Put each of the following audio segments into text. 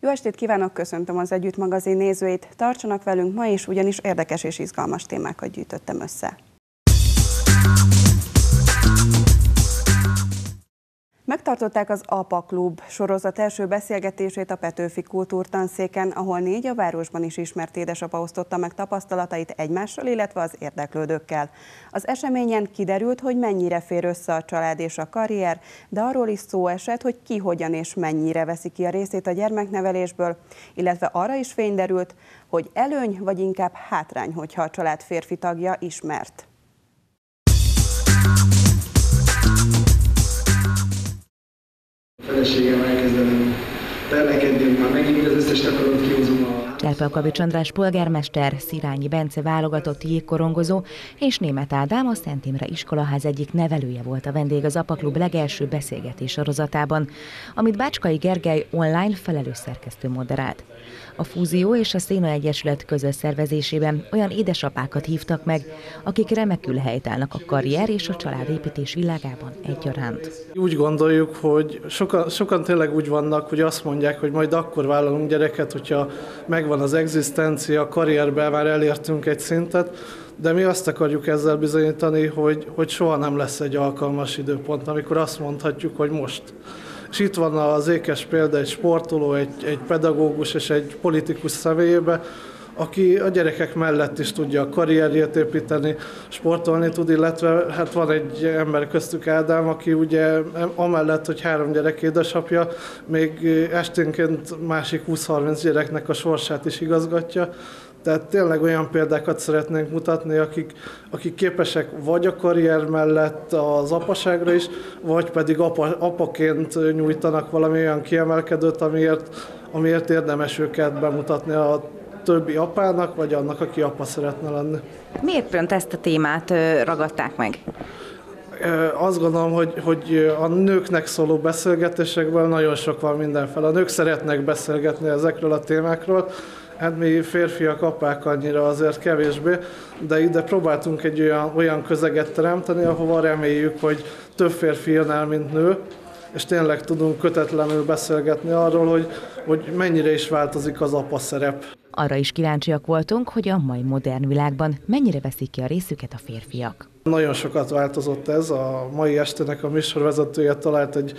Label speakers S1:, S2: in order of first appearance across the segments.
S1: Jó estét kívánok, köszöntöm az Együtt magazin nézőit. Tartsanak velünk ma is, ugyanis érdekes és izgalmas témákat gyűjtöttem össze. Megtartották az APA Klub sorozat első beszélgetését a Petőfi Kultúrtanszéken, ahol 4 a városban is ismert édesapa osztotta meg tapasztalatait egymással, illetve az érdeklődőkkel. Az eseményen kiderült, hogy mennyire fér össze a család és a karrier, de arról is szó esett, hogy ki hogyan és mennyire veszi ki a részét a gyermeknevelésből, illetve arra is fény derült, hogy előny vagy inkább hátrány, hogyha a család férfi tagja ismert.
S2: Feleségem elkezdenem terlekedni, már megint az összes takarót kihozom a...
S3: Cserpalkovics András polgármester, Szirányi Bence válogatott jégkorongozó és Németh Ádám, a Szent Imre Iskolaház egyik nevelője volt a vendég az APA Klub legelső beszélgetés sorozatában, amit Bácskai Gergely online felelős szerkesztő moderált. A Fúzió és a Széna Egyesület közös szervezésében olyan édesapákat hívtak meg, akik remekül helytállnak a karrier és a családépítés világában egyaránt.
S4: Úgy gondoljuk, hogy sokan tényleg úgy vannak, hogy azt mondják, hogy majd akkor vállalunk gyereket, hogyha megvan az egzisztencia, a karrierben már elértünk egy szintet, de mi azt akarjuk ezzel bizonyítani, hogy soha nem lesz egy alkalmas időpont, amikor azt mondhatjuk, hogy most. És itt van az ékes példa, egy sportoló, egy pedagógus és egy politikus személyében, aki a gyerekek mellett is tudja a karrierjét építeni, sportolni tud, illetve hát van egy ember köztük, Ádám, aki ugye amellett, hogy 3 gyerek édesapja, még esténként másik 20-30 gyereknek a sorsát is igazgatja. Tehát tényleg olyan példákat szeretnénk mutatni, akik képesek vagy a karrier mellett az apaságra is, vagy pedig apaként nyújtanak valami olyan kiemelkedőt, amiért érdemes őket bemutatni a többi apának, vagy annak, aki apa szeretne lenni.
S3: Miért pont ezt a témát ragadták meg?
S4: Azt gondolom, hogy a nőknek szóló beszélgetésekből nagyon sok van mindenféle. A nők szeretnek beszélgetni ezekről a témákról, hát mi férfiak, apák annyira azért kevésbé, de ide próbáltunk egy olyan közeget teremteni, ahova reméljük, hogy több férfi jön el, mint nő, és tényleg tudunk kötetlenül beszélgetni arról, hogy mennyire is változik az apa szerep.
S3: Arra is kíváncsiak voltunk, hogy a mai modern világban mennyire veszik ki a részüket a férfiak.
S4: Nagyon sokat változott ez. A mai estének a műsorvezetője talált egy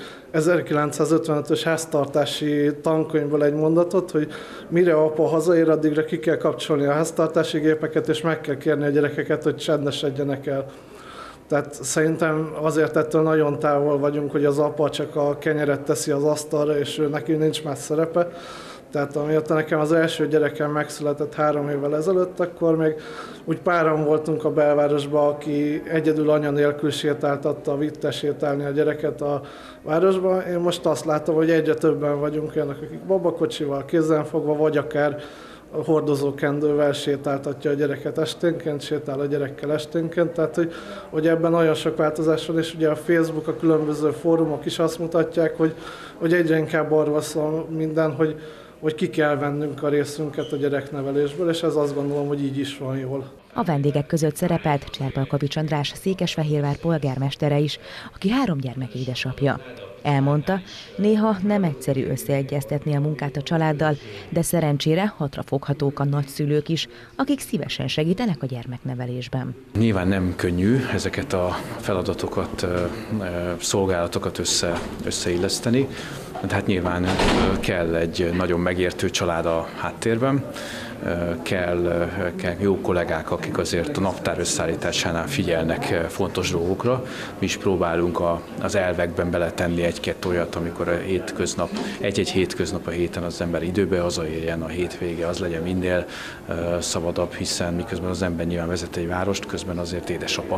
S4: 1955-ös háztartási tankönyvből egy mondatot, hogy mire apa hazaér, addigra ki kell kapcsolni a háztartási gépeket, és meg kell kérni a gyerekeket, hogy csendesedjenek el. Tehát szerintem azért ettől nagyon távol vagyunk, hogy az apa csak a kenyeret teszi az asztalra, és ő neki nincs más szerepe. Tehát amióta nekem az első gyerekem megszületett 3 évvel ezelőtt, akkor még úgy páran voltunk a belvárosban, aki egyedül anya nélkül sétáltatta, vitte sétálni a gyereket a városban. Én most azt látom, hogy egyre többen vagyunk olyanok, akik babakocsival, kézzelfogva, vagy akár hordozókendővel sétáltatja a gyereket esténként, sétál a gyerekkel esténként, tehát hogy ebben nagyon sok változás van, és ugye a Facebook, a különböző fórumok is azt mutatják, hogy egyre inkább arról szól minden, hogy ki kell vennünk a részünket a gyereknevelésből, és ez azt gondolom, hogy így is van jól.
S3: A vendégek között szerepelt Cserpalkovics András Székesfehérvár polgármestere is, aki 3 gyermek édesapja. Elmondta, néha nem egyszerű összeegyeztetni a munkát a családdal, de szerencsére hatrafoghatók a nagyszülők is, akik szívesen segítenek a gyermeknevelésben.
S5: Nyilván nem könnyű ezeket a feladatokat, szolgálatokat összeilleszteni, de hát nyilván kell egy nagyon megértő család a háttérben, kell jó kollégák, akik azért a naptár összeállításánál figyelnek fontos dolgokra. Mi is próbálunk az elvekben beletenni egy-két olyat, amikor egy-egy hétköznap a héten az ember időbe hazaérjen, a hétvége az legyen minél szabadabb, hiszen miközben az ember nyilván vezet egy várost, közben azért édesapa,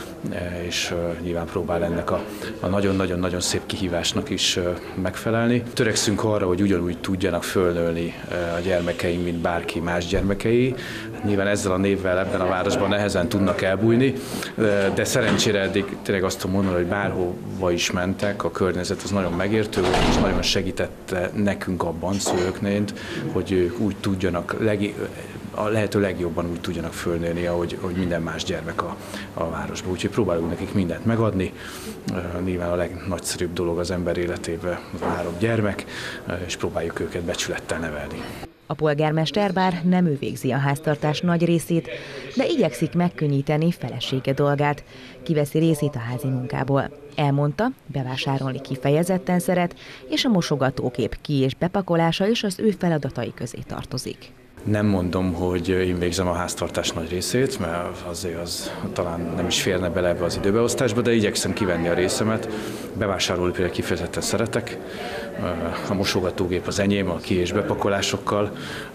S5: és nyilván próbál ennek a nagyon-nagyon-nagyon szép kihívásnak is megfelelni. Törekszünk arra, hogy ugyanúgy tudjanak fölnőni a gyermekeink, mint bárki más gyermekei. Nyilván ezzel a névvel ebben a városban nehezen tudnak elbújni, de szerencsére eddig tényleg azt tudom mondani, hogy bárhova is mentek, a környezet az nagyon megértő volt, és nagyon segítette nekünk abban, szülőknél, hogy ők úgy tudjanak a lehető legjobban úgy tudjanak fölnőni, ahogy minden más gyermek a városban. Úgyhogy próbálunk nekik mindent megadni. Nyilván a legnagyszerűbb dolog az ember életében a 3 gyermek, és próbáljuk őket becsülettel nevelni.
S3: A polgármester bár nem ő végzi a háztartás nagy részét, de igyekszik megkönnyíteni felesége dolgát. Kiveszi részét a házi munkából. Elmondta, bevásárolni kifejezetten szeret, és a mosogatógép ki- és bepakolása is az ő feladatai közé tartozik.
S5: Nem mondom, hogy én végzem a háztartás nagy részét, mert azért az talán nem is férne bele ebbe az időbeosztásba, de igyekszem kivenni a részemet. Bevásárolni például kifejezetten szeretek. A mosogatógép az enyém, a ki- és bepakolásokkal,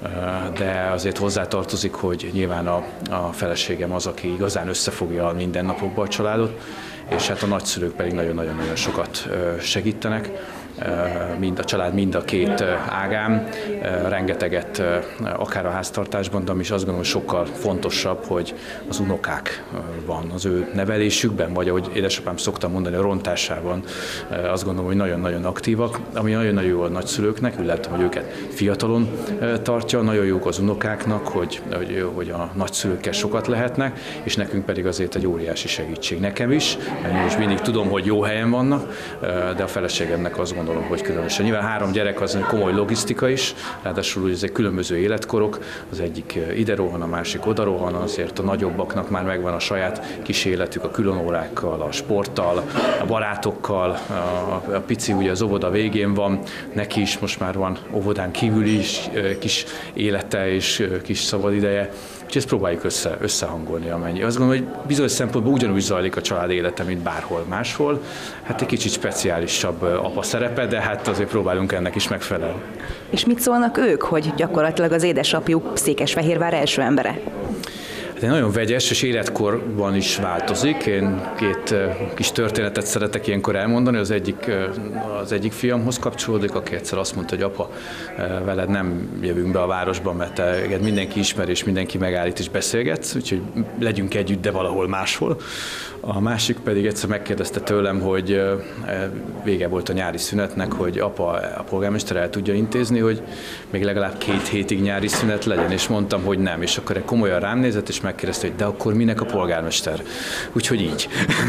S5: de azért hozzátartozik, hogy nyilván a feleségem az, aki igazán összefogja a mindennapokba a családot, és hát a nagyszülők pedig nagyon-nagyon sokat segítenek. Mind a család, mind a 2 ágám, rengeteget akár a háztartásban, de ami is azt gondolom, sokkal fontosabb, hogy az unokák van az ő nevelésükben, vagy ahogy édesapám szoktam mondani, a rontásában azt gondolom, hogy nagyon-nagyon aktívak, ami nagyon-nagyon jó a nagyszülőknek, úgy láttam, hogy őket fiatalon tartja, nagyon jók az unokáknak, hogy a nagyszülőkkel sokat lehetnek, és nekünk pedig azért egy óriási segítség. Nekem is, mert én is mindig tudom, hogy jó helyen vannak, de a feleségemnek azt gondolom, hogy különösen. Nyilván 3 gyerek az komoly logisztika is, ráadásul ezek különböző életkorok, az egyik ide rohan, a másik oda rohan, azért a nagyobbaknak már megvan a saját kis életük a különórákkal, a sporttal, a barátokkal, a pici ugye az óvoda végén van, neki is most már van óvodán kívül is kis élete és kis szabadideje. Úgyhogy ezt próbáljuk összehangolni amennyi. Azt gondolom, hogy bizonyos szempontból ugyanúgy zajlik a család élete, mint bárhol máshol. Hát egy kicsit speciálisabb apa szerepe, de hát azért próbálunk ennek is megfelelni.
S6: És mit szólnak ők, hogy gyakorlatilag az édesapjuk Székesfehérvár első embere?
S5: Hát nagyon vegyes, és életkorban is változik. Én 2 kis történetet szeretek ilyenkor elmondani. Az egyik fiamhoz kapcsolódik, aki egyszer azt mondta, hogy apa, veled nem jövünk be a városba, mert téged mindenki ismer, és mindenki megállít és beszélgetsz, úgyhogy legyünk együtt, de valahol máshol. A másik pedig egyszer megkérdezte tőlem, hogy vége volt a nyári szünetnek, hogy apa, a polgármester el tudja intézni, hogy még legalább 2 hétig nyári szünet legyen, és mondtam, hogy nem. És akkor komolyan rám nézett, és megkérdezte, hogy de akkor minek a polgármester? Úgyhogy így.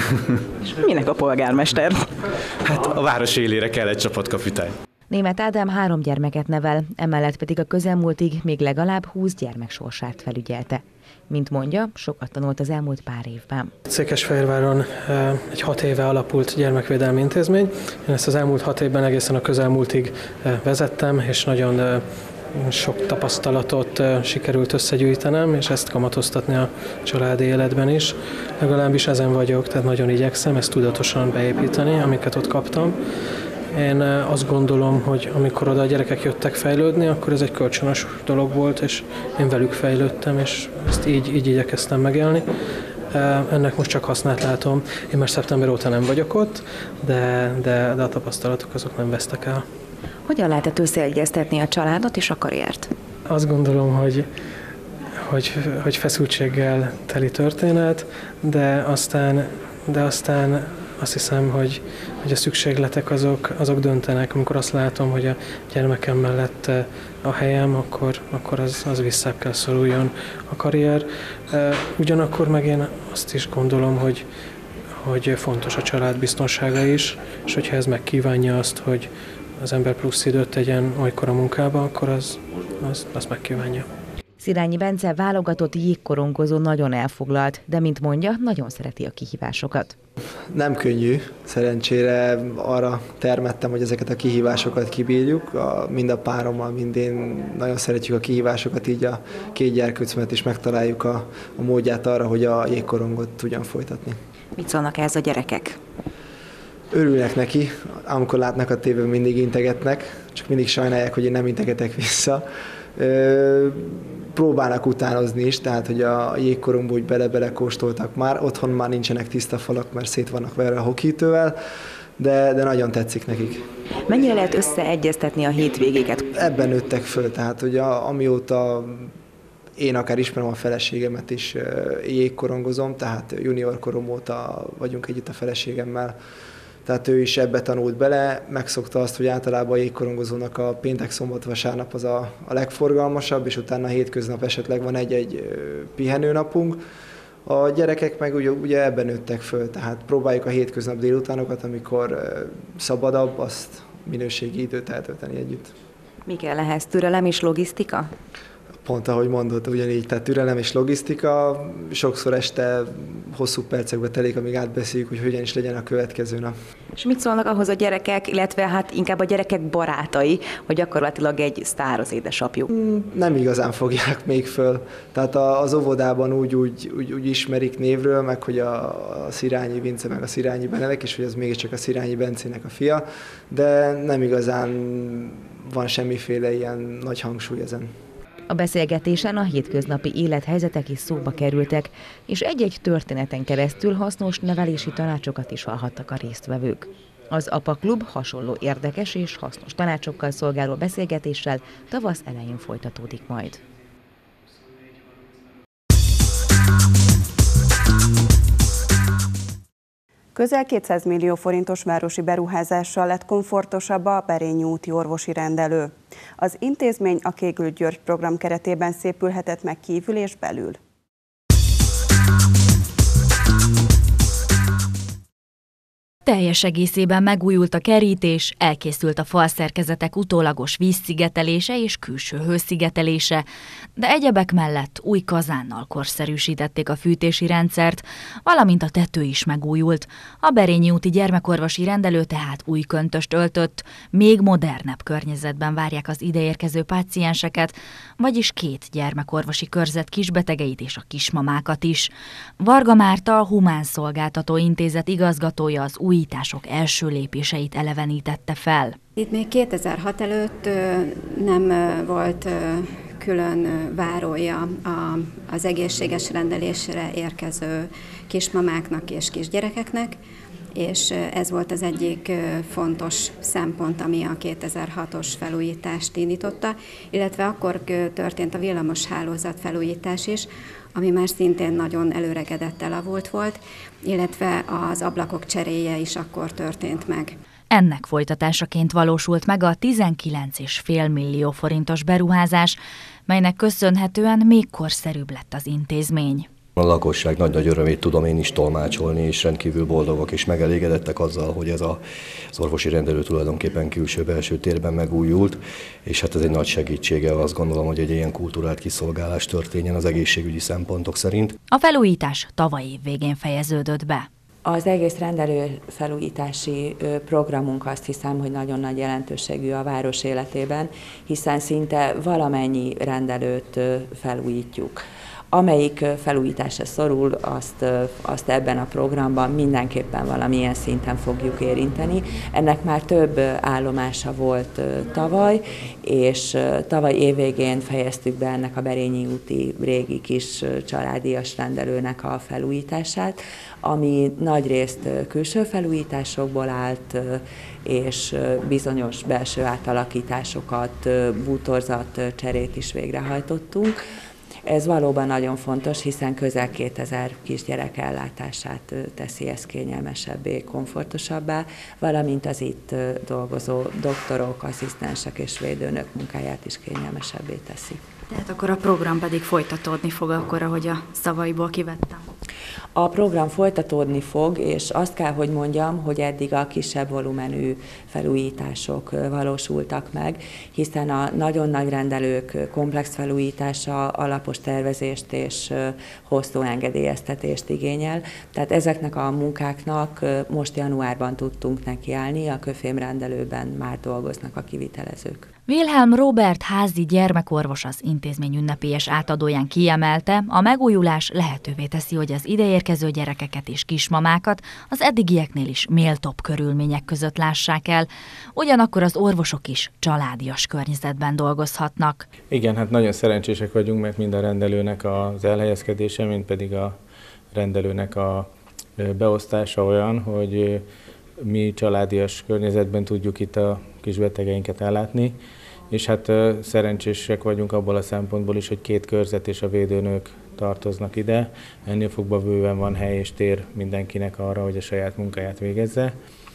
S6: És minek a polgármester?
S5: Hát a város élére kell egy csapatkapitány.
S3: Németh Ádám 3 gyermeket nevel, emellett pedig a közelmúltig még legalább 20 gyermek sorsát felügyelte. Mint mondja, sokat tanult az elmúlt pár évben.
S7: Székesfehérváron egy 6 éve alapult gyermekvédelmi intézmény. Én ezt az elmúlt 6 évben egészen a közelmúltig vezettem, és nagyon sok tapasztalatot sikerült összegyűjtenem, és ezt kamatoztatni a családi életben is. Legalábbis ezen vagyok, tehát nagyon igyekszem ezt tudatosan beépíteni, amiket ott kaptam. Én azt gondolom, hogy amikor oda a gyerekek jöttek fejlődni, akkor ez egy kölcsönös dolog volt, és én velük fejlődtem, és ezt így igyekeztem megélni. Ennek most csak hasznát látom. Én már szeptember óta nem vagyok ott, de a tapasztalatok azok nem vesztek el.
S6: Hogyan lehetett összeegyeztetni a családot és a karriert?
S7: Azt gondolom, hogy feszültséggel teli történet, de aztán azt hiszem, hogy a szükségletek azok döntenek. Amikor azt látom, hogy a gyermekem mellett a helyem, akkor az visszább kell szoruljon a karrier. Ugyanakkor meg én azt is gondolom, hogy fontos a család biztonsága is, és hogyha ez megkívánja azt, hogy az ember plusz időt tegyen olykor a munkába, akkor azt megkívánja.
S3: Szirányi Bence válogatott jégkorongozó nagyon elfoglalt, de mint mondja, nagyon szereti a kihívásokat.
S8: Nem könnyű, szerencsére arra termettem, hogy ezeket a kihívásokat kibírjuk. Mind a párommal, mind én nagyon szeretjük a kihívásokat, így a 2 gyerkőcömet is megtaláljuk a módját arra, hogy a jégkorongot tudjam folytatni.
S6: Mit szólnak ez a gyerekek?
S8: Örülnek neki, amikor látnak a tévében, mindig integetnek, csak mindig sajnálják, hogy én nem integetek vissza. Próbálnak utánozni is, tehát hogy a jégkorongba úgy bele-bele kóstoltak már. Otthon már nincsenek tiszta falak, mert szét vannak verve a hokitővel, de nagyon tetszik nekik.
S6: Mennyire lehet összeegyeztetni a hétvégéket?
S8: Ebben nőttek föl, tehát hogy amióta én akár ismerem a feleségemet is, jégkorongozom, tehát junior korom óta vagyunk együtt a feleségemmel, tehát ő is ebbe tanult bele, megszokta azt, hogy általában a jégkorongozónak a péntek, szombat, vasárnap az a legforgalmasabb, és utána a hétköznap esetleg van egy pihenőnapunk. A gyerekek meg ugye ebben nőttek föl, tehát próbáljuk a hétköznap délutánokat, amikor szabadabb, azt minőségi időt eltölteni együtt.
S6: Mi kell ehhez? Türelem és logisztika?
S8: Pont ahogy mondott, ugyanígy, tehát türelem és logisztika, sokszor este hosszú percekbe telik, amíg átbeszéljük, hogy hogyan is legyen a következő nap.
S6: És mit szólnak ahhoz a gyerekek, illetve hát inkább a gyerekek barátai, hogy gyakorlatilag egy sztár az édesapjuk?
S8: Nem igazán fogják még föl. Tehát az óvodában úgy ismerik névről, meg hogy a Szirányi Vince, meg a Szirányi Benedek, és hogy az mégiscsak a Szirányi Bencének a fia, de nem igazán van semmiféle ilyen nagy hangsúly ezen.
S3: A beszélgetésen a hétköznapi élethelyzetek is szóba kerültek, és egy-egy történeten keresztül hasznos nevelési tanácsokat is hallhattak a résztvevők. Az APA Klub hasonló érdekes és hasznos tanácsokkal szolgáló beszélgetéssel tavasz elején folytatódik majd.
S1: Közel 200 millió forintos városi beruházással lett komfortosabb a Berényi úti orvosi rendelő. Az intézmény a Kégül György program keretében szépülhetett meg kívül és belül.
S9: Teljes egészében megújult a kerítés, elkészült a falszerkezetek utólagos vízszigetelése és külső hőszigetelése, de egyebek mellett új kazánnal korszerűsítették a fűtési rendszert, valamint a tető is megújult. A Berényi úti gyermekorvosi rendelő tehát új köntöst öltött, még modernebb környezetben várják az ideérkező pácienseket, vagyis 2 gyermekorvosi körzet kisbetegeit és a kismamákat is. Varga Márta, a Humán Szolgáltató Intézet igazgatója az újítások első lépéseit elevenítette fel.
S10: Itt még 2006 előtt nem volt külön várója az egészséges rendelésre érkező kismamáknak és kisgyerekeknek, és ez volt az egyik fontos szempont, ami a 2006-os felújítást indította, illetve akkor történt a villamos hálózat felújítás is, ami már szintén nagyon előregedett, elavult volt, illetve az ablakok cseréje is akkor történt meg.
S9: Ennek folytatásaként valósult meg a 19,5 millió forintos beruházás, melynek köszönhetően még korszerűbb lett az intézmény.
S11: A lakosság nagy-nagy örömét tudom én is tolmácsolni, és rendkívül boldogok és megelégedettek azzal, hogy ez az orvosi rendelő tulajdonképpen külső-belső térben megújult, és hát ez egy nagy segítsége, azt gondolom, hogy egy ilyen kulturált kiszolgálás történjen az egészségügyi szempontok szerint.
S9: A felújítás tavaly év végén fejeződött be.
S12: Az egész rendelő felújítási programunk azt hiszem, hogy nagyon nagy jelentőségű a város életében, hiszen szinte valamennyi rendelőt felújítjuk. Amelyik felújításra szorul, azt ebben a programban mindenképpen valamilyen szinten fogjuk érinteni. Ennek már több állomása volt tavaly, és tavaly évvégén fejeztük be ennek a Berényi úti régi kis családias rendelőnek a felújítását, ami nagyrészt külső felújításokból állt, és bizonyos belső átalakításokat, bútorzat cserét is végrehajtottunk. Ez valóban nagyon fontos, hiszen közel 2000 kisgyerek ellátását teszi ez kényelmesebbé, komfortosabbá, valamint az itt dolgozó doktorok, asszisztensek és védőnök munkáját is kényelmesebbé teszi.
S9: Tehát akkor a program pedig folytatódni fog akkor, ahogy a szavaiból kivettem.
S12: A program folytatódni fog, és azt kell, hogy mondjam, hogy eddig a kisebb volumenű felújítások valósultak meg, hiszen a nagyon nagy rendelők komplex felújítása alapos tervezést és hosszú engedélyeztetést igényel. Tehát ezeknek a munkáknak most januárban tudtunk nekiállni, a Köfém rendelőben már dolgoznak a kivitelezők.
S9: Wilhelm Robert házi gyermekorvos az intézmény ünnepélyes átadóján kiemelte, a megújulás lehetővé teszi, hogy az ideérkező gyerekeket és kismamákat az eddigieknél is méltóbb körülmények között lássák el, ugyanakkor az orvosok is családias környezetben dolgozhatnak.
S13: Igen, hát nagyon szerencsések vagyunk, mert mind a rendelőnek az elhelyezkedése, mind pedig a rendelőnek a beosztása olyan, hogy mi családias környezetben tudjuk itt a kisbetegeinket ellátni, és hát szerencsések vagyunk abból a szempontból is, hogy 2 körzet és a védőnök tartoznak ide. Ennél fogva bőven van hely és tér mindenkinek arra, hogy a saját munkáját végezze.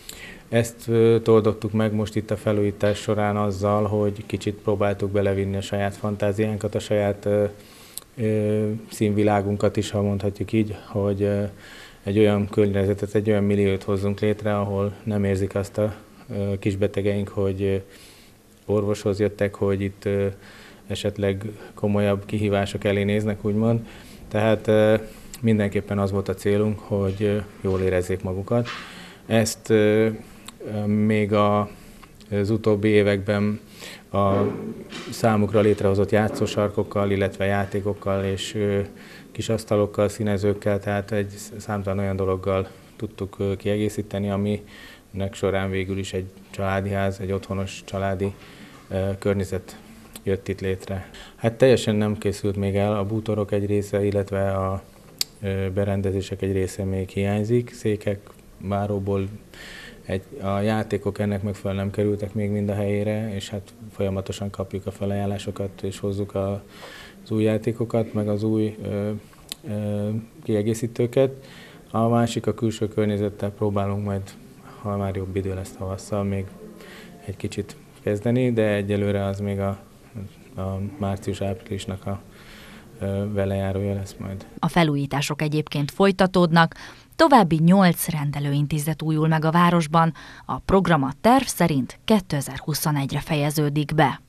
S13: Ezt toldottuk meg most itt a felújítás során azzal, hogy kicsit próbáltuk belevinni a saját fantáziánkat, a saját színvilágunkat is, ha mondhatjuk így, hogy egy olyan környezetet, egy olyan milliót hozzunk létre, ahol nem érzik azt a kisbetegeink, hogy orvoshoz jöttek, hogy itt esetleg komolyabb kihívások elé néznek, úgymond. Tehát mindenképpen az volt a célunk, hogy jól érezzék magukat. Ezt még az utóbbi években a számukra létrehozott játszósarkokkal, illetve játékokkal és kis asztalokkal, színezőkkel, tehát egy számtalan olyan dologgal tudtuk kiegészíteni, aminek során végül is egy családi ház, egy otthonos családi környezet jött itt létre. Hát teljesen nem készült még el, a bútorok egy része, illetve a berendezések egy része még hiányzik, székek, váróból a játékok ennek megfelelően nem kerültek még mind a helyére, és hát folyamatosan kapjuk a felajánlásokat, és hozzuk az új játékokat, meg az új kiegészítőket. A másik, a külső környezettel próbálunk majd, ha már jobb idő lesz tavasszal, még egy kicsit kezdeni, de egyelőre az még a március-áprilisnak a velejárója lesz majd.
S9: A felújítások egyébként folytatódnak, további 8 rendelőintézet újul meg a városban, a program a terv szerint 2021-re fejeződik be.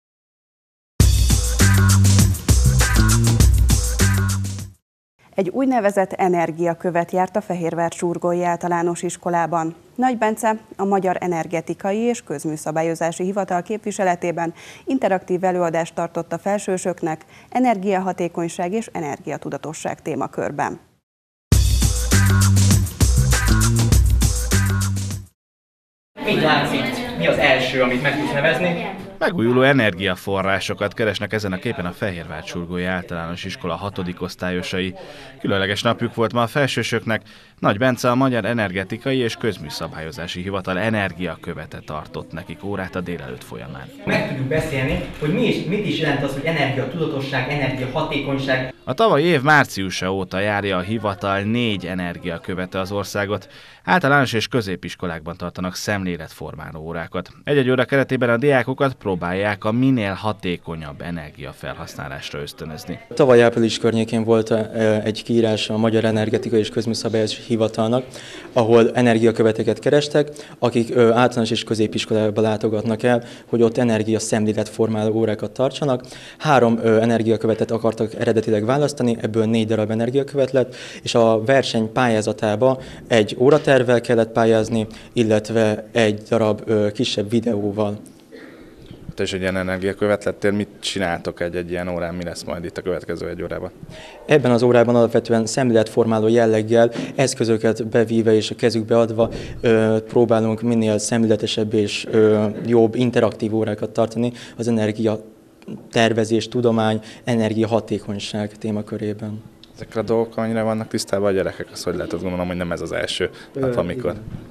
S1: Egy úgynevezett energiakövet járt a Fehérvár-Csurgói Általános Iskolában. Nagy Bence a Magyar Energetikai és Közműszabályozási Hivatal képviseletében interaktív előadást tartott a felsősöknek energiahatékonyság és energiatudatosság témakörben.
S14: Mit látszik? Mi az első, amit meg tudsz nevezni?
S15: Megújuló energiaforrásokat keresnek ezen a képen a Fehérvár-Csurgói Általános Iskola 6. osztályosai. Különleges napjuk volt ma a felsősöknek. Nagy Bence a Magyar Energetikai és Közműszabályozási Hivatal energiakövete tartott nekik órát a délelőtt folyamán.
S14: Meg tudjuk beszélni, hogy mit is jelent az, hogy energiatudatosság, energiahatékonyság.
S15: A tavalyi év márciusa óta járja a hivatal 4 energiakövete az országot. Általános és középiskolákban tartanak szemléletformáló órákat. Egy-egy óra keretében a diákokat próbálják a minél hatékonyabb energiafelhasználásra ösztönözni.
S16: Tavaly április környékén volt egy kiírás a Magyar Energetikai és Közműszabályozási Hivatalnak, ahol energiaköveteket kerestek, akik általános és középiskolába látogatnak el, hogy ott energiaszemléletformáló órákat tartsanak. 3 energiakövetet akartak eredetileg választani, ebből 4 darab energiakövet lett, és a verseny pályázatába egy óratervvel kellett pályázni, illetve egy darab kisebb videóval.
S15: Te is egy ilyen energiakövet lettél, mit csináltok egy ilyen órán, mi lesz majd itt a következő 1 órában?
S16: Ebben az órában alapvetően szemléletformáló jelleggel, eszközöket bevíve és a kezükbe adva próbálunk minél szemléletesebb és jobb interaktív órákat tartani az energia tervezés, tudomány, energiahatékonyság témakörében.
S15: Ezekre a dolgokkal annyira vannak tisztában a gyerekek? Azt hogy lehet, azt gondolom, hogy nem ez az első nap, amikor...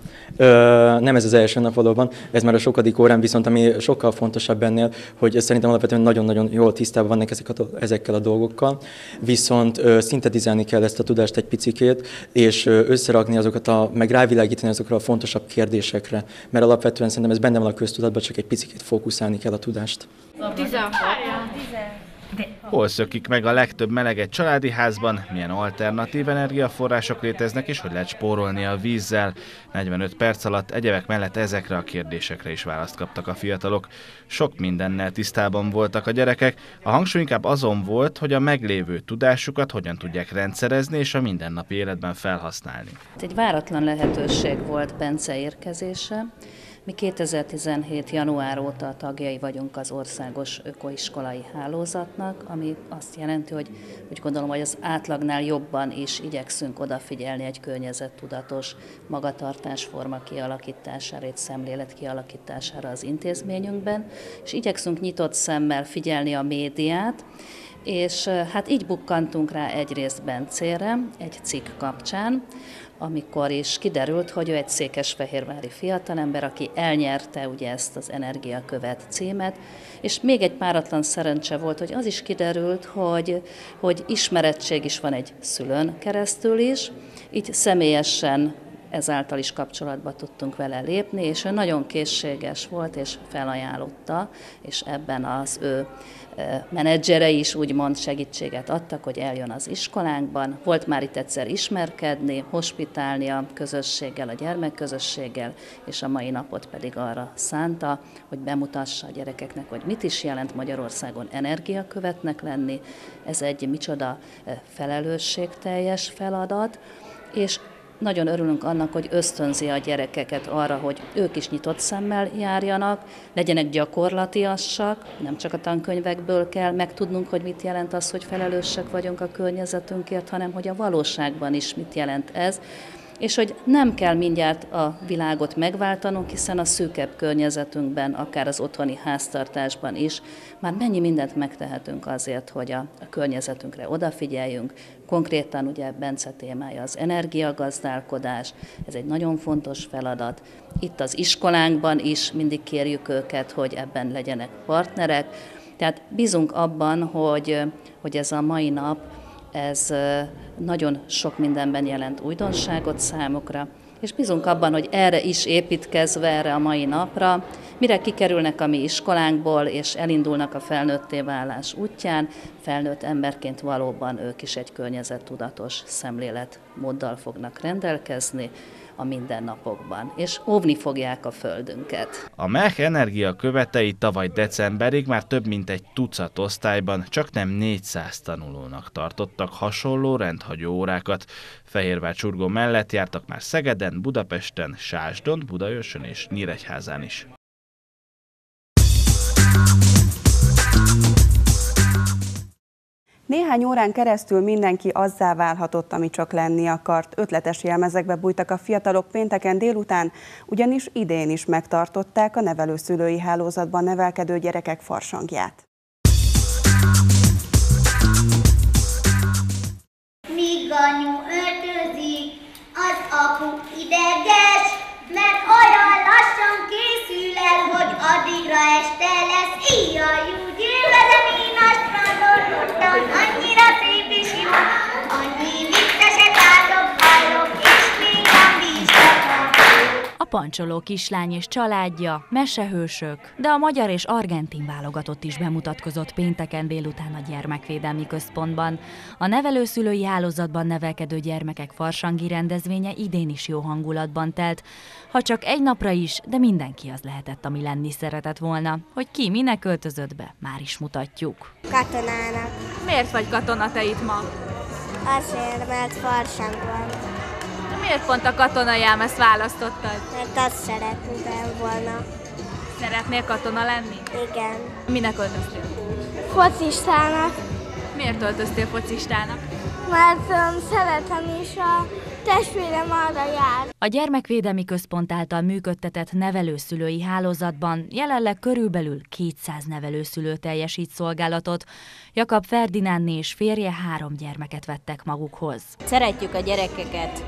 S16: Nem ez az első nap valóban, ez már a sokadik órán, viszont ami sokkal fontosabb ennél, hogy szerintem alapvetően nagyon-nagyon jól tisztában vannak ezekkel a dolgokkal, viszont szintetizálni kell ezt a tudást egy picikét, és összerakni azokat, meg rávilágítani azokra a fontosabb kérdésekre, mert alapvetően szerintem ez benne van a köztudatban, csak egy picikét fókuszálni kell a tudást.
S15: 16. Hol szökik meg a legtöbb meleget családi házban, milyen alternatív energiaforrások léteznek, és hogy lehet spórolni a vízzel. 45 perc alatt egyebek mellett ezekre a kérdésekre is választ kaptak a fiatalok. Sok mindennel tisztában voltak a gyerekek, a hangsúly inkább azon volt, hogy a meglévő tudásukat hogyan tudják rendszerezni és a mindennapi életben felhasználni.
S17: Egy váratlan lehetőség volt Bence érkezése. Mi 2017. január óta tagjai vagyunk az országos ökoiskolai hálózatnak, ami azt jelenti, hogy úgy gondolom, hogy az átlagnál jobban is igyekszünk odafigyelni egy környezettudatos magatartásforma kialakítására, egy szemlélet kialakítására az intézményünkben, és igyekszünk nyitott szemmel figyelni a médiát, és hát így bukkantunk rá egyrészt Bencére egy cikk kapcsán, amikor is kiderült, hogy ő egy székesfehérvári fiatalember, aki elnyerte ugye ezt az energiakövet címet, és még egy páratlan szerencse volt, hogy az is kiderült, hogy ismerettség is van egy szülőn keresztül is, így személyesen ezáltal is kapcsolatba tudtunk vele lépni, és ő nagyon készséges volt, és felajánlotta, és ebben az ő menedzserei is úgymond segítséget adtak, hogy eljön az iskolánkban. Volt már itt egyszer ismerkedni, hospitálni a közösséggel, a gyermekközösséggel, és a mai napot pedig arra szánta, hogy bemutassa a gyerekeknek, hogy mit is jelent Magyarországon energiakövetnek lenni. Ez egy micsoda felelősségteljes feladat, és nagyon örülünk annak, hogy ösztönzi a gyerekeket arra, hogy ők is nyitott szemmel járjanak, legyenek gyakorlatiasak, nem csak a tankönyvekből kell megtudnunk, hogy mit jelent az, hogy felelősek vagyunk a környezetünkért, hanem hogy a valóságban is mit jelent ez, és hogy nem kell mindjárt a világot megváltanunk, hiszen a szűkebb környezetünkben, akár az otthoni háztartásban is már mennyi mindent megtehetünk azért, hogy a környezetünkre odafigyeljünk. Konkrétan ugye Bence témája az energiagazdálkodás, ez egy nagyon fontos feladat. Itt az iskolánkban is mindig kérjük őket, hogy ebben legyenek partnerek. Tehát bízunk abban, hogy ez a mai nap, ez nagyon sok mindenben jelent újdonságot számukra, és bízunk abban, hogy erre is építkezve, erre a mai napra, mire kikerülnek a mi iskolánkból, és elindulnak a felnőtté válás útján, felnőtt emberként valóban ők is egy környezettudatos szemléletmóddal fognak rendelkezni a mindennapokban, és óvni fogják a földünket.
S15: A MEH energia követei tavaly decemberig már több mint egy tucat osztályban csaknem 400 tanulónak tartottak hasonló rendhagyó órákat. Fehérvár-Csurgó mellett jártak már Szegeden, Budapesten, Sásdon, Budaörsön és Nyíregyházán is.
S1: Néhány órán keresztül mindenki azzá válhatott, ami csak lenni akart. Ötletes jelmezekbe bújtak a fiatalok pénteken délután, ugyanis idén is megtartották a nevelőszülői hálózatban nevelkedő gyerekek farsangját.
S18: Míg anyu öltözik, az apu ideges, mert olyan lassan készül el, hogy addigra este lesz. Íjjaj, úgy élvezem én a strandon, ottan annyira szép és jó, annyi vicceset látok, hallok, és még a víztakar.
S9: A pancsoló kislány és családja, mesehősök, de a magyar és argentin válogatott is bemutatkozott pénteken délután a Gyermekvédelmi Központban. A nevelőszülői hálózatban nevelkedő gyermekek farsangi rendezvénye idén is jó hangulatban telt. Ha csak egy napra is, de mindenki az lehetett, ami lenni szeretett volna. Hogy ki minek költözött be, már is mutatjuk.
S18: Katonának.
S19: Miért vagy katona te itt ma?
S18: Azért, mert farsang van.
S19: De miért pont a katonai ám ezt választottad?
S18: Mert azt szeretném volna.
S19: Szeretnél katona lenni?
S18: Igen.
S19: Minek öltöztél?
S18: Focistának.
S19: Miért öltöztél focistának?
S18: Mert szeretem is, a testvérem arra jár.
S9: A Gyermekvédelmi Központ által működtetett nevelőszülői hálózatban jelenleg körülbelül 200 nevelőszülő teljesít szolgálatot. Jakab Ferdinándné és férje 3 gyermeket vettek magukhoz.
S20: Szeretjük a gyerekeket,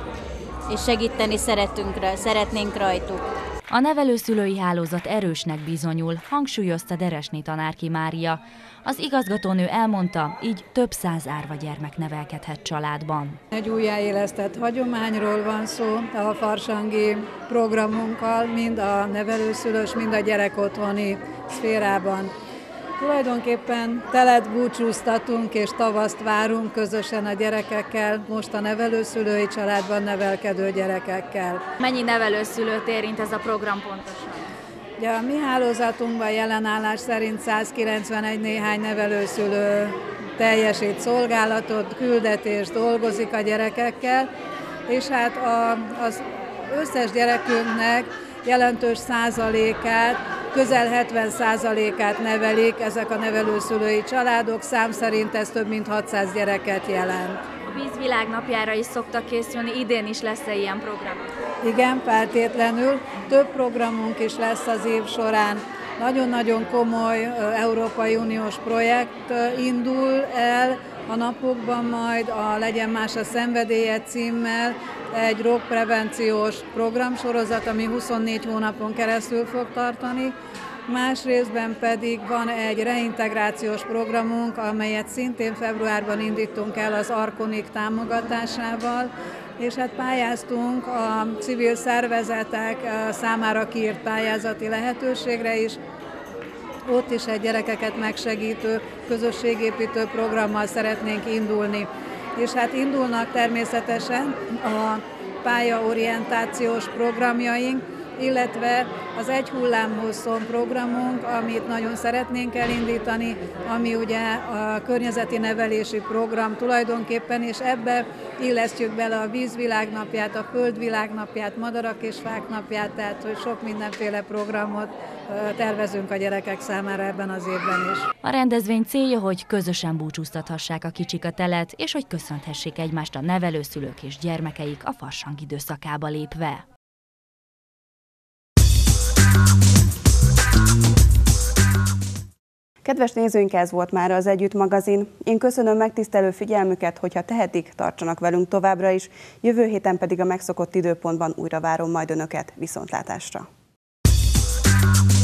S20: és segíteni szeretnénk rajtuk.
S9: A nevelőszülői hálózat erősnek bizonyul, hangsúlyozta Deresné tanárki Mária. Az igazgatónő elmondta, így több 100 árva gyermek nevelkedhet családban.
S21: Egy újjáélesztett hagyományról van szó a farsangi programunkkal, mind a nevelőszülős, mind a gyerekotthoni szférában. Tulajdonképpen telet búcsúztatunk és tavaszt várunk közösen a gyerekekkel, most a nevelőszülői családban nevelkedő gyerekekkel.
S19: Mennyi nevelőszülőt érint ez a program pontosan?
S21: Ugye a mi hálózatunkban jelenállás szerint 191 néhány nevelőszülő teljesít szolgálatot, küldetést, dolgozik a gyerekekkel, és hát az összes gyerekünknek jelentős százalékát, közel 70%-át nevelik ezek a nevelőszülői családok, szám szerint ez több mint 600 gyereket jelent.
S19: A Víz világnapjára is szoktak készülni, idén is lesz-e ilyen program?
S21: Igen, feltétlenül. Több programunk is lesz az év során. Nagyon-nagyon komoly Európai Uniós projekt indul el a napokban majd a Legyen más a szenvedélye címmel, egy drogprevenciós programsorozat, ami 24 hónapon keresztül fog tartani. Másrésztben pedig van egy reintegrációs programunk, amelyet szintén februárban indítunk el az Arkonik támogatásával. és hát pályáztunk a civil szervezetek számára kiírt pályázati lehetőségre is. Ott is egy gyerekeket megsegítő, közösségépítő programmal szeretnénk indulni. És hát indulnak természetesen a pályaorientációs programjaink, illetve az Egy hullámhosszon programunk, amit nagyon szeretnénk elindítani, ami ugye a környezeti nevelési program tulajdonképpen, és ebbe illesztjük bele a vízvilágnapját, a földvilágnapját, madarak és fák napját, tehát hogy sok mindenféle programot tervezünk a gyerekek számára ebben az évben is.
S9: A rendezvény célja, hogy közösen búcsúztathassák a kicsik a telet, és hogy köszönthessék egymást a nevelőszülők és gyermekeik a farsang időszakába lépve.
S1: Kedves nézőink, ez volt már az Együtt magazin. Én köszönöm megtisztelő figyelmüket, hogyha tehetik, tartsanak velünk továbbra is. Jövő héten pedig a megszokott időpontban újra várom majd Önöket. Viszontlátásra!